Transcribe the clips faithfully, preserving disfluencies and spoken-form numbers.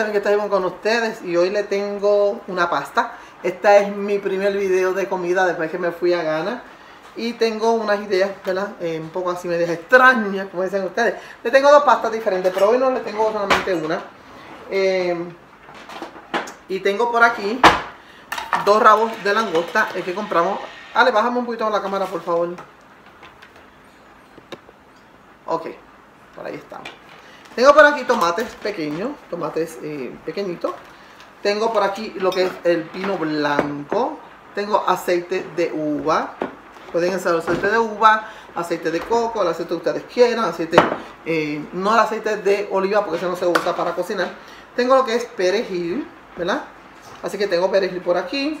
saben que estoy con ustedes y hoy le tengo una pasta. Esta es mi primer video de comida después que me fui a Ghana. Y tengo unas ideas, ¿verdad? Eh, un poco así medias extrañas, como dicen ustedes. Le tengo dos pastas diferentes, pero hoy no le tengo solamente una. Eh, y tengo por aquí dos rabos de langosta el que compramos. Ale, bájame un poquito la cámara, por favor. Ok, por ahí estamos. Tengo por aquí tomates pequeños, tomates eh, pequeñitos. Tengo por aquí lo que es el vino blanco. Tengo aceite de uva. Pueden usar aceite de uva, aceite de coco, el aceite que ustedes quieran. Aceite, eh, no el aceite de oliva porque ese no se usa para cocinar. Tengo lo que es perejil, ¿verdad? Así que tengo perejil por aquí.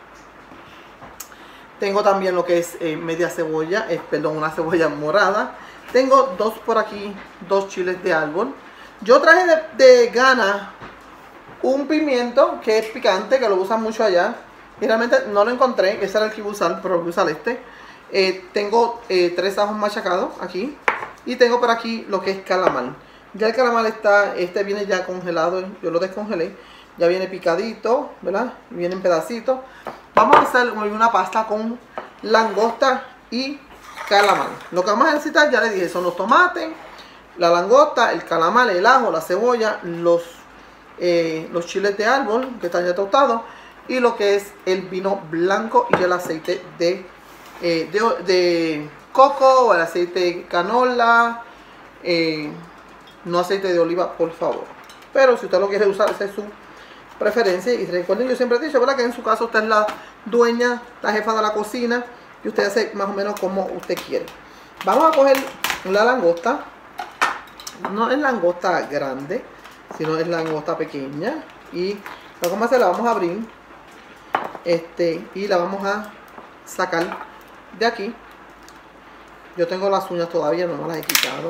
Tengo también lo que es eh, media cebolla, eh, perdón, una cebolla morada. Tengo dos por aquí, dos chiles de árbol. Yo traje de, de Ghana un pimiento que es picante, que lo usan mucho allá. Y realmente no lo encontré, ese era el que iba a usar, pero voy a usar este. Eh, tengo eh, tres ajos machacados aquí. Y tengo por aquí lo que es calamar. Ya el calamar está, este viene ya congelado, yo lo descongelé. Ya viene picadito, ¿verdad? Viene en pedacitos. Vamos a hacer una pasta con langosta y calamar. Lo que vamos a necesitar, ya les dije, son los tomates, la langosta, el calamar, el ajo, la cebolla, los, eh, los chiles de árbol que están ya tostados y lo que es el vino blanco y el aceite de, eh, de, de coco o el aceite de canola, eh, no aceite de oliva, por favor. Pero si usted lo quiere usar, esa es su preferencia. Y recuerden, yo siempre he dicho, ¿verdad?, que en su caso usted es la dueña, la jefa de la cocina y usted hace más o menos como usted quiere. Vamos a coger la langosta. No es langosta grande, sino es langosta pequeña. Y lo que vamos a hacer, la vamos a abrir. Este, y la vamos a sacar de aquí. Yo tengo las uñas todavía, no me las he quitado.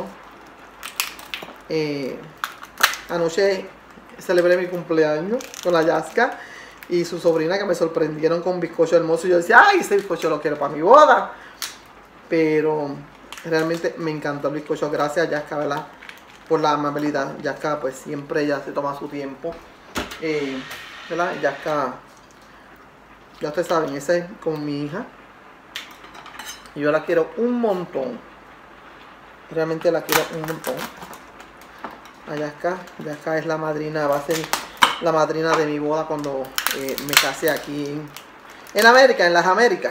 Eh, anoche celebré mi cumpleaños con la Yaska y su sobrina, que me sorprendieron con un bizcocho hermoso. Y yo decía, ay, ese bizcocho lo quiero para mi boda. Pero realmente me encantó el bizcocho. Gracias, Yaska, ¿verdad?, por la amabilidad. Yaska, pues siempre ella se toma su tiempo. Eh, ¿verdad? Yaska, ya ustedes saben, esa es con mi hija. Y yo la quiero un montón. Realmente la quiero un montón. A Yaska, Yaska es la madrina, va a ser la madrina de mi boda cuando eh, me case aquí en, en América, en las Américas.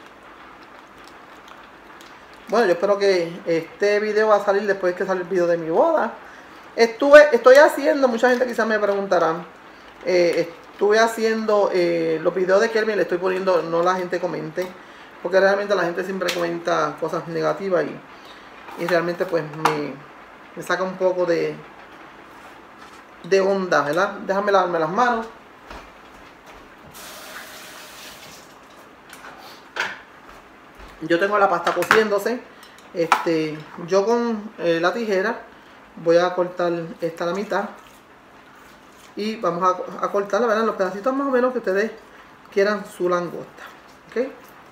Bueno, yo espero que este video va a salir después que sale el video de mi boda. Estuve, estoy haciendo, mucha gente quizás me preguntará, eh, estuve haciendo eh, los videos de Kelvin, le estoy poniendo, no la gente comente, porque realmente la gente siempre comenta cosas negativas y, y realmente pues me, me saca un poco de... de onda, ¿verdad? Déjame lavarme las manos. Yo tengo la pasta cociéndose. Este, yo con eh, la tijera voy a cortar esta a la mitad. Y vamos a, a cortarla, ¿verdad?, los pedacitos más o menos que ustedes quieran su langosta. ¿Ok?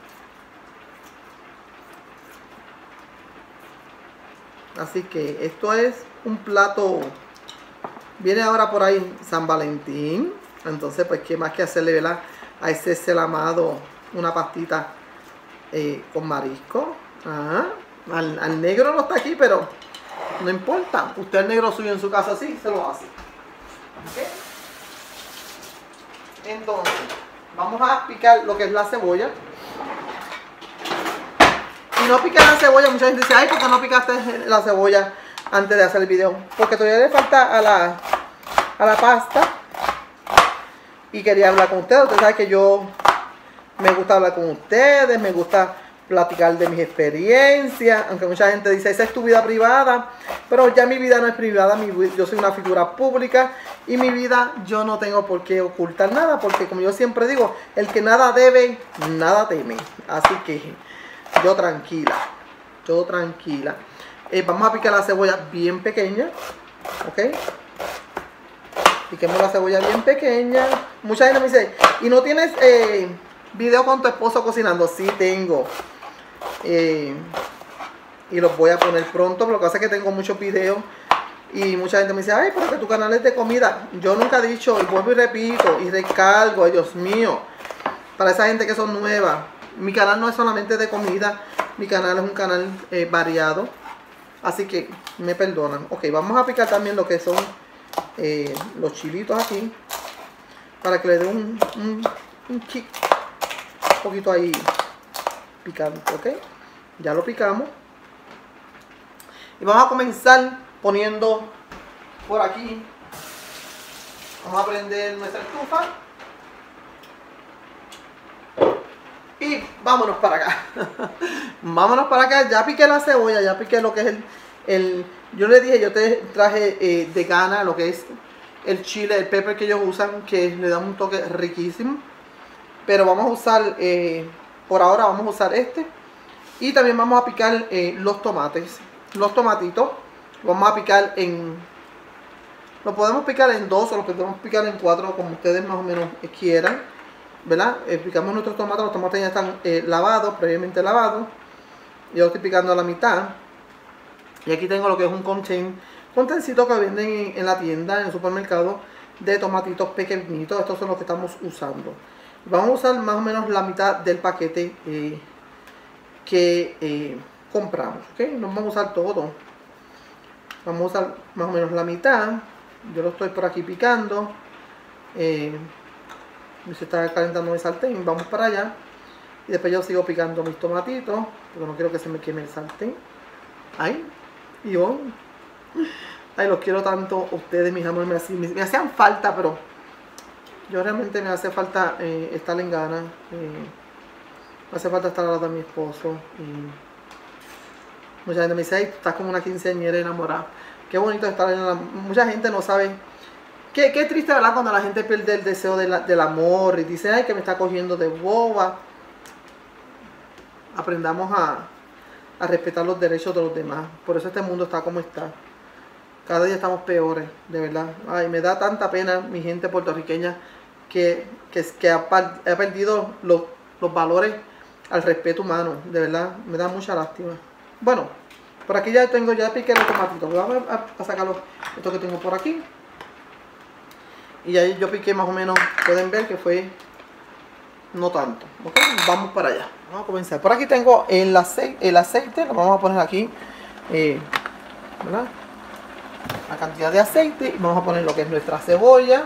Así que esto es un plato. Viene ahora por ahí San Valentín. Entonces, pues, ¿qué más que hacerle, ¿verdad?, a ese ser amado una pastita eh, con marisco? Ajá. Al, al negro no está aquí, pero no importa. Usted el negro suyo en su casa sí se lo hace. ¿Okay? Entonces, vamos a picar lo que es la cebolla. Y no picar la cebolla. Mucha gente dice, ay, ¿por qué no picaste la cebolla antes de hacer el video? Porque todavía le falta a la, a la pasta. Y quería hablar con ustedes. Ustedes saben que yo me gusta hablar con ustedes. Me gusta platicar de mis experiencias. Aunque mucha gente dice, esa es tu vida privada. Pero ya mi vida no es privada. Mi, yo soy una figura pública. Y mi vida yo no tengo por qué ocultar nada. Porque como yo siempre digo, el que nada debe, nada teme. Así que yo tranquila. Yo tranquila. Eh, vamos a picar la cebolla bien pequeña. ¿Ok? Piquemos la cebolla bien pequeña. Mucha gente me dice, ¿y no tienes eh, video con tu esposo cocinando? Sí tengo. Eh, y los voy a poner pronto. Lo que pasa es que tengo muchos videos Y mucha gente me dice, ay, pero que tu canal es de comida. Yo nunca he dicho, y vuelvo y repito, y recalco, ay Dios mío, para esa gente que son nuevas, mi canal no es solamente de comida, mi canal es un canal eh, variado. Así que me perdonan. Ok, vamos a picar también lo que son eh, los chilitos aquí. Para que le dé un, un, un kick. Un poquito ahí picante, ok. Ya lo picamos. Y vamos a comenzar poniendo por aquí. Vamos a prender nuestra estufa. Y vámonos para acá. Vámonos para acá. Ya piqué la cebolla, ya piqué lo que es el... el yo le dije, yo te traje eh, de Ghana lo que es el chile, el pepper que ellos usan, que le da un toque riquísimo. Pero vamos a usar, eh, por ahora vamos a usar este. Y también vamos a picar eh, los tomates. Los tomatitos. Vamos a picar en... Lo podemos picar en dos o lo podemos picar en cuatro, como ustedes más o menos quieran. ¿Verdad? Eh, picamos nuestros tomates, los tomates ya están eh, lavados, previamente lavados. Yo estoy picando a la mitad. Y aquí tengo lo que es un contain, containcito que venden en, en la tienda, en el supermercado, de tomatitos pequeñitos. Estos son los que estamos usando. Vamos a usar más o menos la mitad del paquete eh, que eh, compramos. ¿Okay? No vamos a usar todo. Vamos a usar más o menos la mitad. Yo lo estoy por aquí picando. Eh, Se está calentando mi sartén, vamos para allá. Y después yo sigo picando mis tomatitos, porque no quiero que se me queme el sartén. Ay, y yo, ay, los quiero tanto ustedes, mis amores, me, me, me hacían falta, pero yo realmente me hace falta eh, estar en Ghana. Eh, me hace falta estar al lado de mi esposo. Y mucha gente me dice, ay, tú estás como una quinceañera enamorada. Qué bonito estar en la... Mucha gente no sabe... Qué, qué triste, ¿verdad? Cuando la gente pierde el deseo de la, del amor y dice, ay, que me está cogiendo de boba. Aprendamos a, a respetar los derechos de los demás. Por eso este mundo está como está. Cada día estamos peores, de verdad. Ay, me da tanta pena mi gente puertorriqueña que, que, que ha, ha perdido los, los valores al respeto humano. De verdad, me da mucha lástima. Bueno, por aquí ya tengo, ya piqué los tomatitos. Vamos a, a sacar los, esto que tengo por aquí. Y ahí yo piqué más o menos, pueden ver que fue no tanto. ¿Okay? Vamos para allá. Vamos a comenzar. Por aquí tengo el aceite, el aceite lo vamos a poner aquí, eh, ¿verdad? La cantidad de aceite. Y vamos a poner lo que es nuestra cebolla.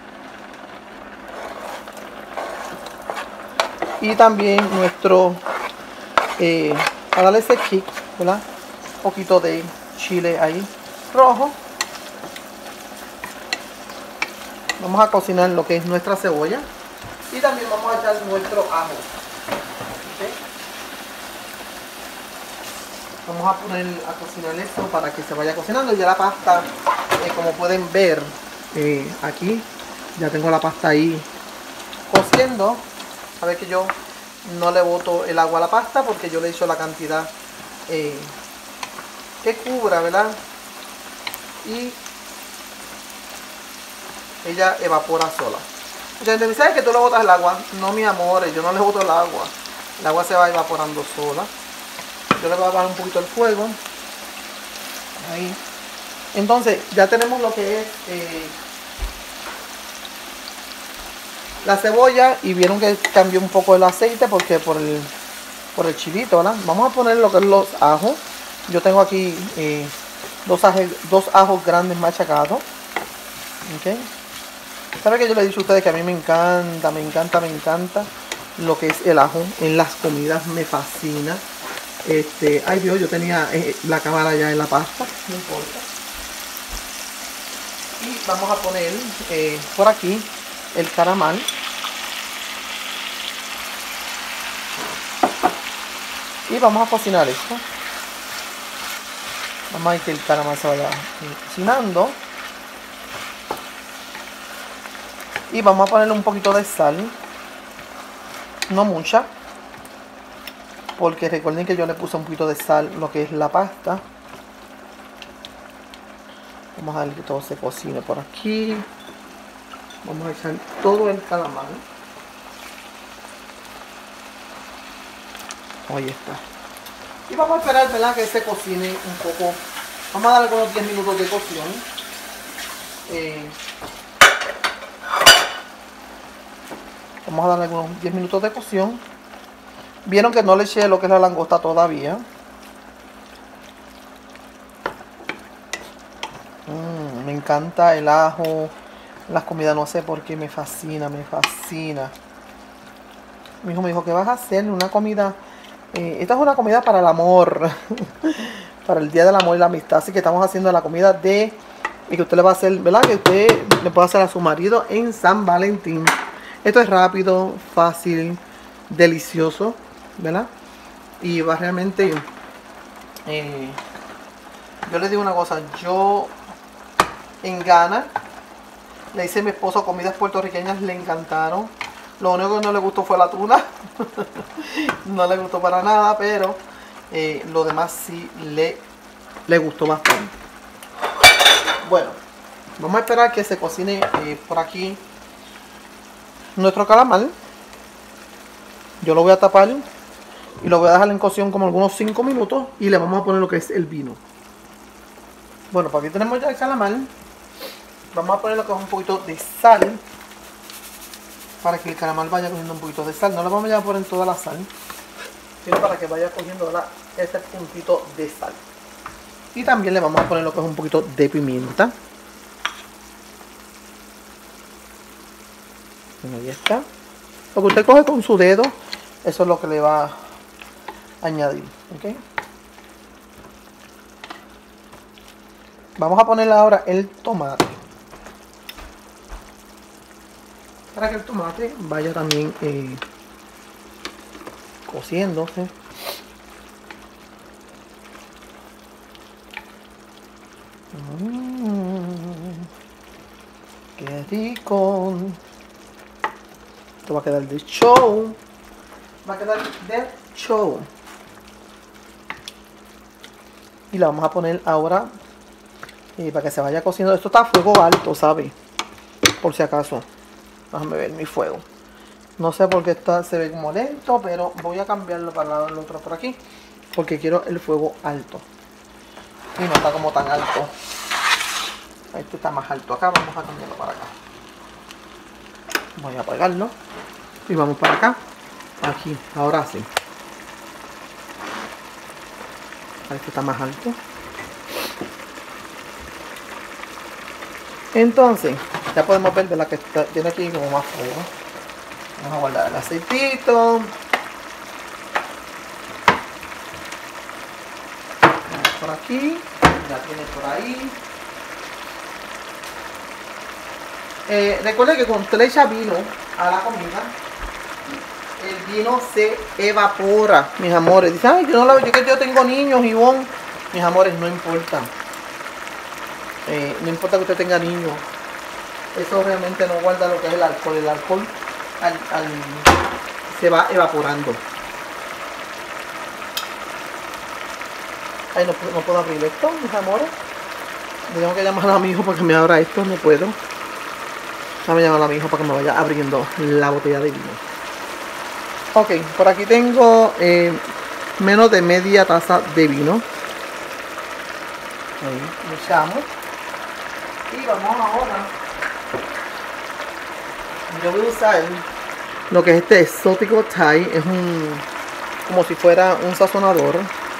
Y también nuestro, eh, para darle ese kick, ¿verdad? Un poquito de chile ahí rojo. Vamos a cocinar lo que es nuestra cebolla. Y también vamos a echar nuestro ajo. ¿Okay? Vamos a poner a cocinar esto para que se vaya cocinando. Ya la pasta, eh, como pueden ver, eh, aquí ya tengo la pasta ahí cociendo. A ver que yo no le boto el agua a la pasta porque yo le echo la cantidad eh, que cubra, ¿verdad? Y ella evapora sola. Mucha gente me dice, ¿sabes que tú le botas el agua? No, mi amor, yo no le boto el agua. El agua se va evaporando sola. Yo le voy a bajar un poquito el fuego. Ahí. Entonces, ya tenemos lo que es eh, la cebolla. Y vieron que cambió un poco el aceite porque por el, por el chilito, ¿verdad? Vamos a poner lo que es los ajos. Yo tengo aquí eh, dos, ajos, dos ajos grandes machacados. ¿Ok? ¿Sabe que yo le he dicho a ustedes que a mí me encanta, me encanta, me encanta lo que es el ajo en las comidas? Me fascina. Este, ay Dios, yo tenía eh, la cámara ya en la pasta, no importa. Y vamos a poner eh, por aquí el caramel. Y vamos a cocinar esto. Vamos a ver que el caramel se vaya cocinando. Y vamos a ponerle un poquito de sal. No mucha. Porque recuerden que yo le puse un poquito de sal lo que es la pasta. Vamos a ver que todo se cocine por aquí. Vamos a echar todo el calamar. Ahí está. Y vamos a esperar, ¿verdad?, que se cocine un poco Vamos a darle unos diez minutos de cocción. Eh, vamos a darle unos diez minutos de cocción. Vieron que no le eché lo que es la langosta todavía. Mm, me encanta el ajo. Las comidas no sé por qué me fascina, me fascina. Mi hijo me dijo, ¿qué vas a hacer? Una comida. Eh, esta es una comida para el amor. Para el día del amor y la amistad. Así que estamos haciendo la comida de. Y que usted le va a hacer, ¿verdad? Que usted le puede hacer a su marido en San Valentín. Esto es rápido, fácil, delicioso, ¿verdad? Y va realmente. Eh, yo les digo una cosa. Yo en Ghana le hice a mi esposo comidas puertorriqueñas, le encantaron. Lo único que no le gustó fue la tuna. No le gustó para nada, pero eh, lo demás sí le, le gustó bastante. Bueno, vamos a esperar que se cocine eh, por aquí nuestro calamar. Yo lo voy a tapar y lo voy a dejar en cocción como algunos cinco minutos y le vamos a poner lo que es el vino. Bueno, pues aquí tenemos ya el calamar. Vamos a poner lo que es un poquito de sal para que el calamar vaya cogiendo un poquito de sal. No le vamos a poner toda la sal, sino para que vaya cogiendo la, este puntito de sal. Y también le vamos a poner lo que es un poquito de pimienta. Ahí está. Lo que usted coge con su dedo, eso es lo que le va a añadir. ¿Okay? Vamos a ponerle ahora el tomate. Para que el tomate vaya también eh, cociéndose. Mmm, qué rico. Esto va a quedar de show. Va a quedar de show. Y la vamos a poner ahora eh, para que se vaya cociendo. Esto está a fuego alto, ¿sabe? Por si acaso. Déjame ver mi fuego. No sé por qué está, se ve como lento, pero voy a cambiarlo para el lado del otro por aquí. Porque quiero el fuego alto. Y no está como tan alto. Este está más alto acá. Vamos a cambiarlo para acá. Voy a apagarlo. Y vamos para acá. Aquí. Ahora sí. Este está más alto. Entonces, ya podemos ver de la que está, tiene aquí como más fuego. Vamos a guardar el aceitito. Vamos por aquí. Ya tiene por ahí. Eh, recuerde que cuando usted le echa vino a la comida, el vino se evapora, mis amores. Dice, ay, yo no lo, yo que yo tengo niños, Ivonne. Mis amores, no importa. Eh, no importa que usted tenga niños. Eso realmente no guarda lo que es el alcohol. El alcohol al, al, se va evaporando. Ay, no, no puedo abrir esto, mis amores. Tengo que llamar a mi hijo para que me abra esto. No puedo. Déjame llamar a mi hijo para que me vaya abriendo la botella de vino. Ok, por aquí tengo eh, menos de media taza de vino. Ahí le echamos. Y vamos ahora. Yo voy a usar lo que es este exótico Thai. Es un, como si fuera un sazonador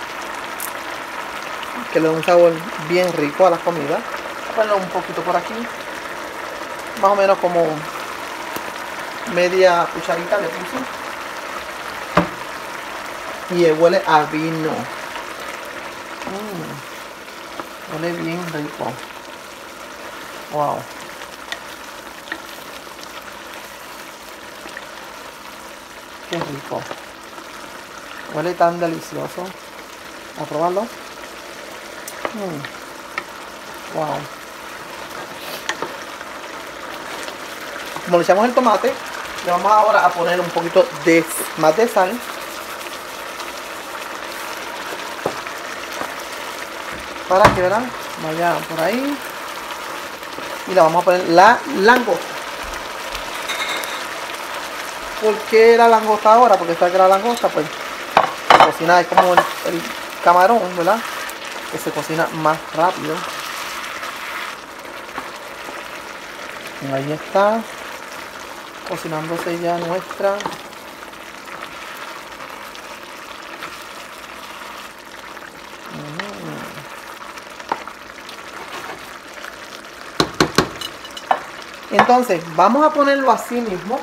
que le da un sabor bien rico a la comida. Voy a ponerlo un poquito por aquí. Más o menos como media cucharita le puse. Y huele a vino. Mm, huele bien rico. Wow. Qué rico. Huele tan delicioso. A probarlo. Mm. Wow. Como le echamos el tomate, le vamos ahora a poner un poquito de más de sal. Para que verán, vaya por ahí. Y le vamos a poner la langosta. ¿Por qué la langosta ahora? Porque esta que la langosta, pues, cocina es como el, el camarón, ¿verdad? que se cocina más rápido. Ahí está, cocinándose ya nuestra Entonces, vamos a ponerlo así mismo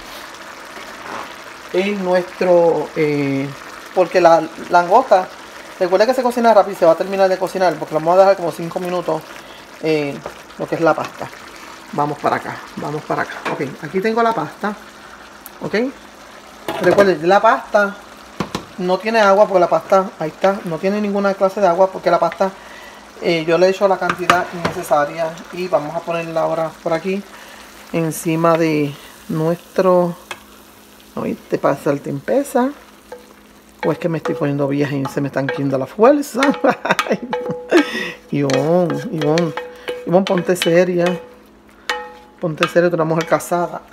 en nuestro, eh, porque la langosta, recuerda que se cocina rápido y se va a terminar de cocinar, porque la vamos a dejar como cinco minutos eh, lo que es la pasta. Vamos para acá, vamos para acá. Ok, aquí tengo la pasta. Ok, recuerden, la pasta no tiene agua porque la pasta, ahí está, no tiene ninguna clase de agua porque la pasta eh, yo le he hecho la cantidad necesaria. Y vamos a ponerla ahora por aquí encima de nuestro, ¿te pasa el tempesa? ¿O es que me estoy poniendo vieja y se me están quitando la fuerza? Ivonne, Ivonne, Ivonne, ponte seria. Ponte seria, tú eres una mujer casada.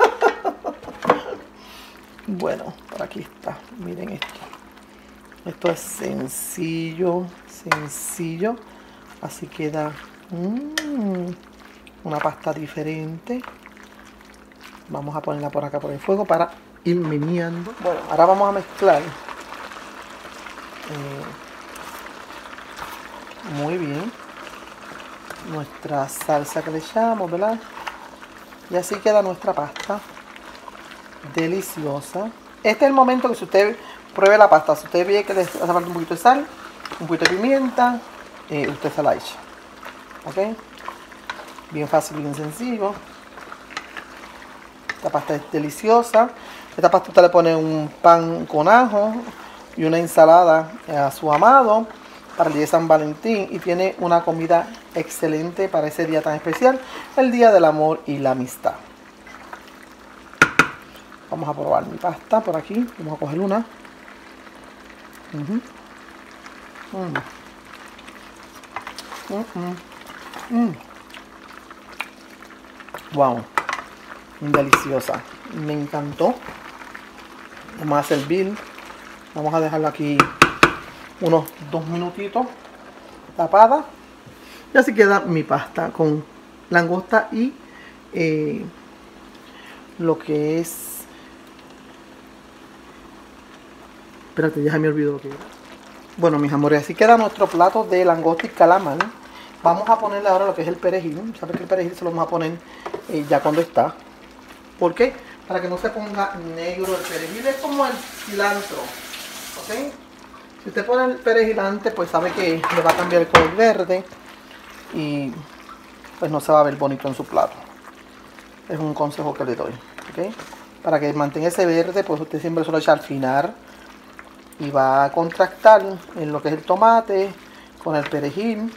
Bueno, por aquí está. Miren esto. Esto es sencillo, sencillo. Así queda mmm, una pasta diferente. Vamos a ponerla por acá por el fuego para ir meneando. Bueno, ahora vamos a mezclar. Eh, muy bien. Nuestra salsa que le echamos, ¿verdad? Y así queda nuestra pasta. Deliciosa. Este es el momento que si usted pruebe la pasta, si usted ve que le hace falta un poquito de sal, un poquito de pimienta, eh, usted se la echa. ¿Ok? Bien fácil, bien sencillo. Esta pasta es deliciosa. Esta pasta usted le pone un pan con ajo y una ensalada a su amado para el día de San Valentín, y tiene una comida excelente para ese día tan especial, el día del amor y la amistad. Vamos a probar mi pasta por aquí. Vamos a coger una. Uh-huh. mm. Mm-hmm. Mm. Wow, deliciosa, me encantó. Vamos a servir. Vamos a dejarla aquí unos dos minutitos tapada. Y así queda mi pasta con langosta y eh, lo que es, espérate, ya se me olvidó lo que era. Bueno, mis amores, así queda nuestro plato de langosta y calamar. Vamos a ponerle ahora lo que es el perejil. Sabes que el perejil se lo vamos a poner eh, ya cuando está. ¿Por qué? Para que no se ponga negro. El perejil es como el cilantro, ¿ok? Si usted pone el perejil antes, pues sabe que le va a cambiar el color verde y pues no se va a ver bonito en su plato. Es un consejo que le doy, ¿ok? Para que mantenga ese verde, pues usted siempre se lo echa al final y va a contrastar en lo que es el tomate con el perejil.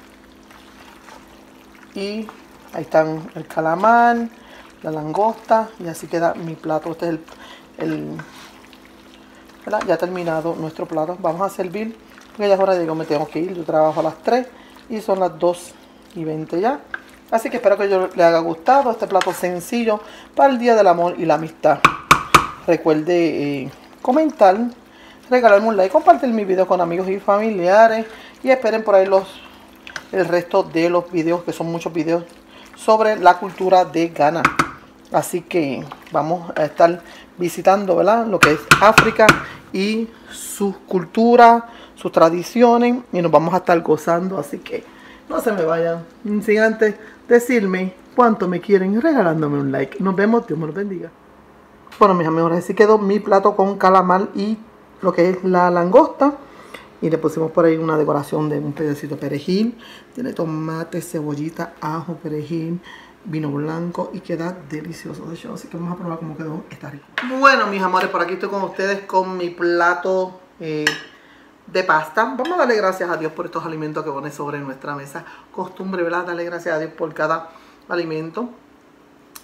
Y ahí están el calamar, la langosta, y así queda mi plato. Este es el, el ¿verdad? Ya terminado nuestro plato. Vamos a servir, porque ya es hora de que me tengo que ir. Yo trabajo a las tres y son las dos y veinte ya. Así que espero que yo le haya gustado este plato sencillo para el día del amor y la amistad. Recuerde eh, comentar, regalarme un like, compartir mi video con amigos y familiares, y esperen por ahí los el resto de los videos, que son muchos videos sobre la cultura de Ghana. Así que vamos a estar visitando, ¿verdad?, lo que es África y sus culturas, sus tradiciones, y nos vamos a estar gozando. Así que no se me vayan sin antes decirme cuánto me quieren regalándome un like. Nos vemos, Dios me los bendiga. Bueno, mis amigos, así quedó mi plato con calamar y lo que es la langosta. Y le pusimos por ahí una decoración de un pedacito de perejil. Tiene tomate, cebollita, ajo, perejil, vino blanco, y queda delicioso de hecho. Así que vamos a probar cómo quedó. Está rico. Bueno, mis amores, por aquí estoy con ustedes con mi plato eh, de pasta. Vamos a darle gracias a Dios por estos alimentos que pone sobre nuestra mesa. Costumbre, ¿verdad? Darle gracias a Dios por cada alimento.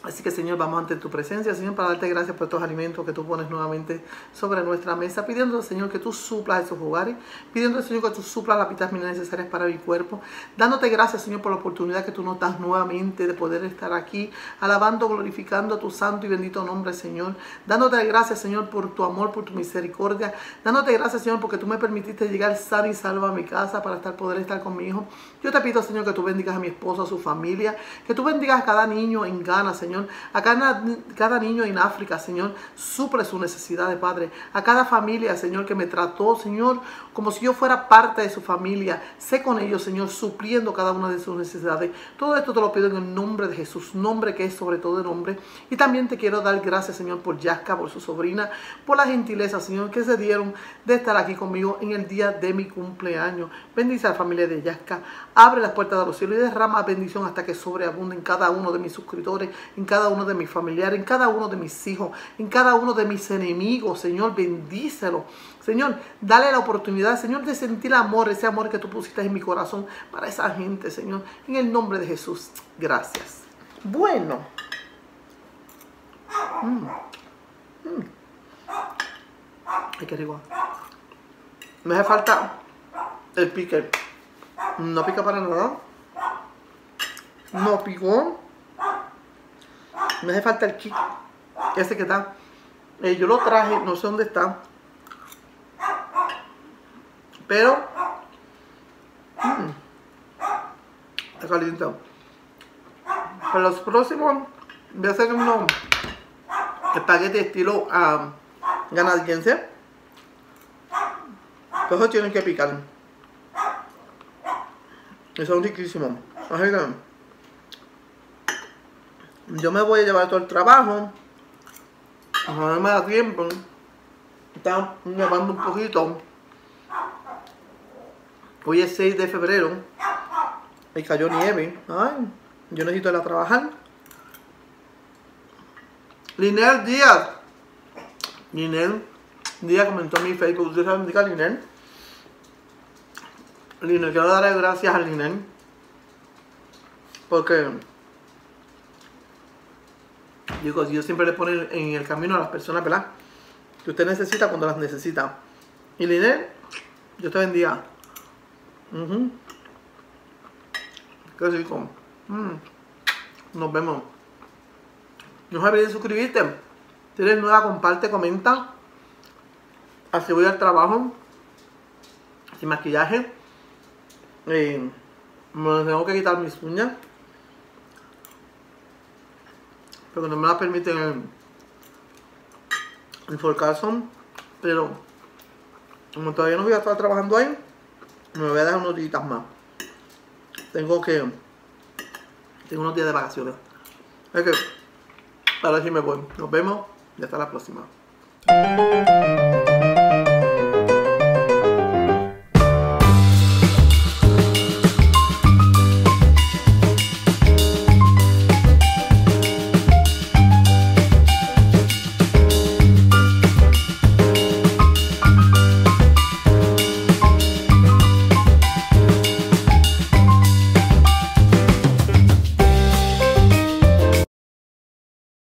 Así que, Señor, vamos ante tu presencia, Señor, para darte gracias por estos alimentos que tú pones nuevamente sobre nuestra mesa, pidiendo, Señor, que tú suplas esos hogares, pidiendo, Señor, que tú suplas las vitaminas necesarias para mi cuerpo, dándote gracias, Señor, por la oportunidad que tú nos das nuevamente de poder estar aquí, alabando, glorificando tu santo y bendito nombre, Señor, dándote gracias, Señor, por tu amor, por tu misericordia, dándote gracias, Señor, porque tú me permitiste llegar sano y salvo a mi casa para estar, poder estar con mi hijo. Yo te pido, Señor, que tú bendigas a mi esposo, a su familia, que tú bendigas a cada niño en Ghana, Señor, a cada, cada niño en África, Señor, suple su necesidad de Padre, a cada familia, Señor, que me trató, Señor, como si yo fuera parte de su familia, sé con ellos, Señor, supliendo cada una de sus necesidades. Todo esto te lo pido en el nombre de Jesús, nombre que es sobre todo el nombre. Y también te quiero dar gracias, Señor, por Yaska, por su sobrina, por la gentileza, Señor, que se dieron de estar aquí conmigo en el día de mi cumpleaños. Bendice a la familia de Yaska, abre las puertas de los cielos y derrama bendición hasta que sobreabunde en cada uno de mis suscriptores, en cada uno de mis familiares, en cada uno de mis hijos, en cada uno de mis enemigos. Señor, bendícelo. Señor, dale la oportunidad, Señor, de sentir amor, ese amor que tú pusiste en mi corazón para esa gente, Señor, en el nombre de Jesús. Gracias. Bueno. Mm. Mm. Ay, qué rico. Me hace falta el pique. No pica para nada. No picó. Me hace falta el kick. Ese que está. Eh, yo lo traje, no sé dónde está. Pero. Mmm, está caliente. Para los próximos voy a hacer unos espaguetis estilo uh, canadiense. Pero tienen que picar. Y son riquísimos. Así que yo me voy a llevar todo el trabajo. No me da tiempo. Está nevando un poquito. Hoy es seis de febrero. Y cayó nieve. Ay, yo necesito ir a trabajar. Linel Díaz. Linel Díaz comentó en mi Facebook. ¿Ustedes saben de Linel? Linel, quiero darle gracias a Linel. Porque digo, Dios siempre le pone en el camino a las personas, ¿verdad?, que usted necesita cuando las necesita. Y Linel, Dios te bendiga. Uh-huh. Qué rico. Mm. Nos vemos. No se olviden de suscribirte. Si eres nueva, comparte, comenta. Así voy al trabajo. Sin maquillaje. Eh, me tengo que quitar mis uñas. Porque no me la permiten en, en Forcason. Pero como todavía no voy a estar trabajando ahí, me voy a dejar unos días más. Tengo que... Tengo unos días de vacaciones. Es que... Ahora sí me voy. Nos vemos y hasta la próxima.